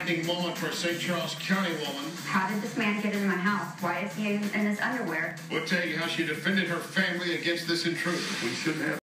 Moment for a St. Charles County woman. How did this man get into my house? Why is he in his underwear? We'll tell you how she defended her family against this intruder. We shouldn't have